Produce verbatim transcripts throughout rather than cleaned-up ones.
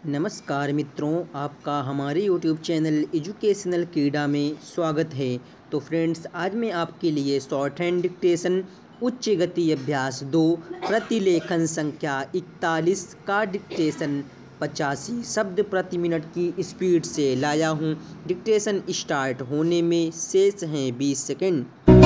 नमस्कार मित्रों, आपका हमारे यूट्यूब चैनल एजुकेशनल क्रीडा में स्वागत है। तो फ्रेंड्स, आज मैं आपके लिए शॉर्ट हैंड डिक्टेशन उच्च गति अभ्यास दो प्रतिलेखन संख्या इकतालीस का डिक्टेशन पचासी शब्द प्रति मिनट की स्पीड से लाया हूं। डिक्टेशन स्टार्ट होने में शेष हैं बीस सेकेंड।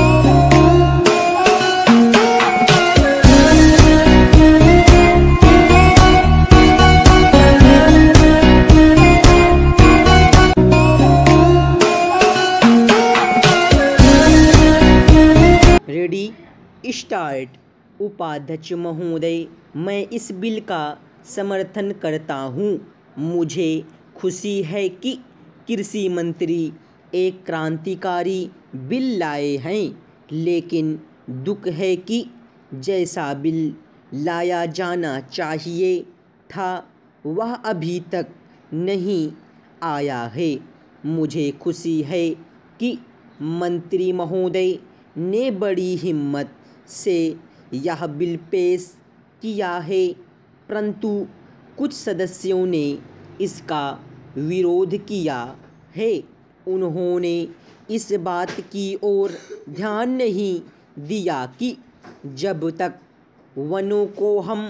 Ready start. उपाध्यक्ष महोदय, मैं इस बिल का समर्थन करता हूँ। मुझे खुशी है कि कृषि मंत्री एक क्रांतिकारी बिल लाए हैं, लेकिन दुख है कि जैसा बिल लाया जाना चाहिए था वह अभी तक नहीं आया है। मुझे खुशी है कि मंत्री महोदय ने बड़ी हिम्मत से यह बिल पेश किया है, परंतु कुछ सदस्यों ने इसका विरोध किया है। उन्होंने इस बात की ओर ध्यान नहीं दिया कि जब तक वनों को हम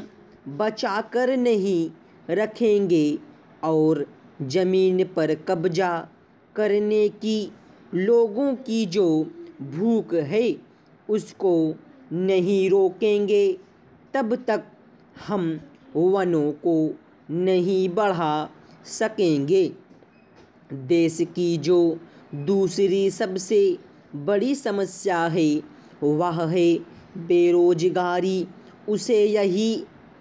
बचाकर नहीं रखेंगे और ज़मीन पर कब्जा करने की लोगों की जो भूख है उसको नहीं रोकेंगे, तब तक हम वनों को नहीं बढ़ा सकेंगे। देश की जो दूसरी सबसे बड़ी समस्या है वह है बेरोजगारी। उसे यही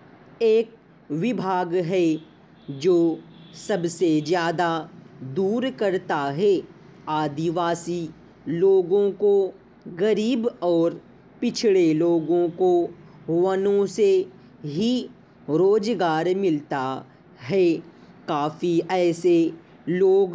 एक विभाग है जो सबसे ज़्यादा दूर करता है। आदिवासी लोगों को, गरीब और पिछड़े लोगों को वनों से ही रोजगार मिलता है। काफ़ी ऐसे लोग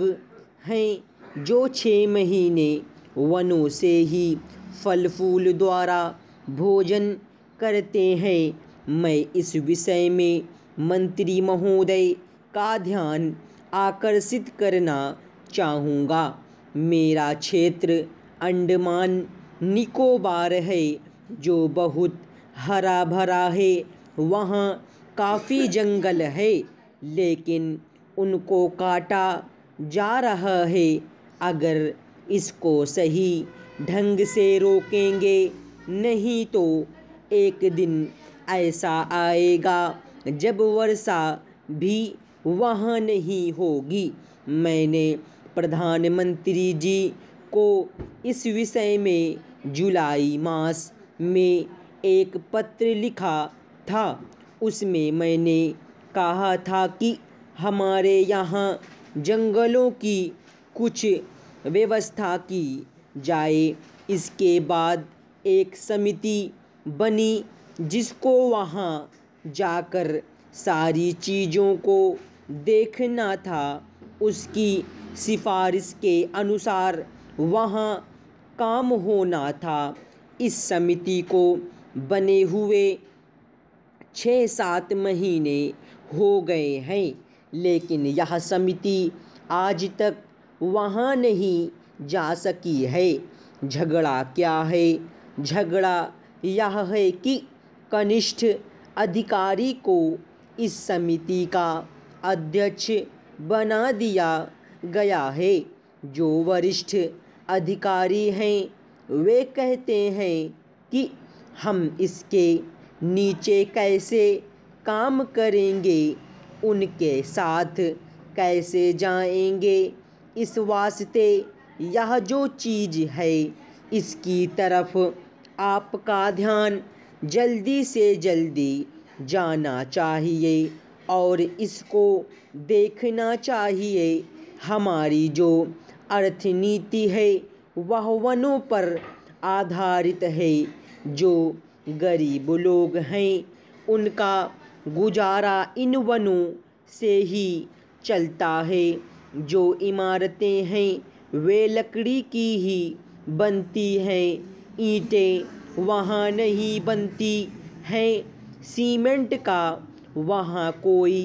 हैं जो छः महीने वनों से ही फल फूल द्वारा भोजन करते हैं। मैं इस विषय में मंत्री महोदय का ध्यान आकर्षित करना चाहूँगा। मेरा क्षेत्र अंडमान निकोबार है जो बहुत हरा भरा है। वहाँ काफ़ी जंगल है, लेकिन उनको काटा जा रहा है। अगर इसको सही ढंग से रोकेंगे नहीं तो एक दिन ऐसा आएगा जब वर्षा भी वहाँ नहीं होगी। मैंने प्रधानमंत्री जी को इस विषय में जुलाई मास में एक पत्र लिखा था। उसमें मैंने कहा था कि हमारे यहाँ जंगलों की कुछ व्यवस्था की जाए। इसके बाद एक समिति बनी जिसको वहाँ जाकर सारी चीज़ों को देखना था। उसकी सिफारिश के अनुसार वहाँ काम होना था। इस समिति को बने हुए छः सात महीने हो गए हैं, लेकिन यह समिति आज तक वहाँ नहीं जा सकी है। झगड़ा क्या है? झगड़ा यह है कि कनिष्ठ अधिकारी को इस समिति का अध्यक्ष बना दिया गया है। जो वरिष्ठ अधिकारी हैं वे कहते हैं कि हम इसके नीचे कैसे काम करेंगे, उनके साथ कैसे जाएंगे। इस वास्ते यह जो चीज़ है इसकी तरफ आपका ध्यान जल्दी से जल्दी जाना चाहिए और इसको देखना चाहिए। हमारी जो अर्थनीति है वह वनों पर आधारित है। जो गरीब लोग हैं उनका गुजारा इन वनों से ही चलता है। जो इमारतें हैं वे लकड़ी की ही बनती हैं, ईंटें वहाँ नहीं बनती हैं। सीमेंट का वहाँ कोई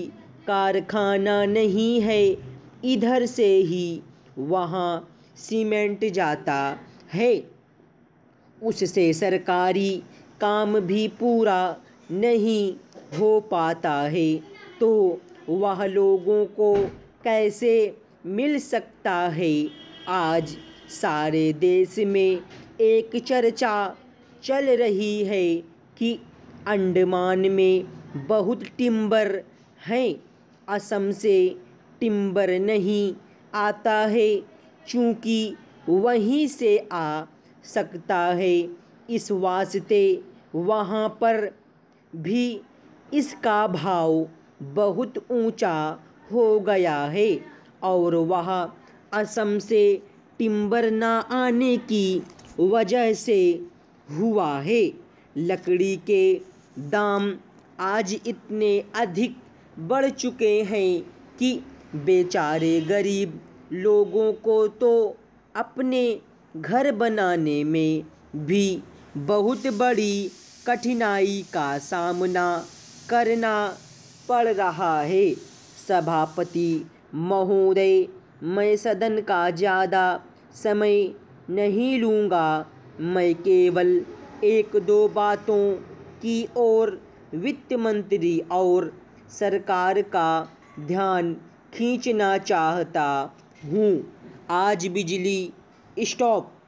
कारखाना नहीं है, इधर से ही वहाँ सीमेंट जाता है। उससे सरकारी काम भी पूरा नहीं हो पाता है, तो वह लोगों को कैसे मिल सकता है। आज सारे देश में एक चर्चा चल रही है कि अंडमान में बहुत टिम्बर है। असम से टिम्बर नहीं आता है, चूँकि वहीं से आ सकता है। इस वास्ते वहाँ पर भी इसका भाव बहुत ऊंचा हो गया है और वह असम से टिम्बर ना आने की वजह से हुआ है। लकड़ी के दाम आज इतने अधिक बढ़ चुके हैं कि बेचारे गरीब लोगों को तो अपने घर बनाने में भी बहुत बड़ी कठिनाई का सामना करना पड़ रहा है। सभापति महोदय, मैं सदन का ज़्यादा समय नहीं लूँगा। मैं केवल एक दो बातों की ओर वित्त मंत्री और सरकार का ध्यान खींचना चाहता हूँ। आज बिजली स्टॉप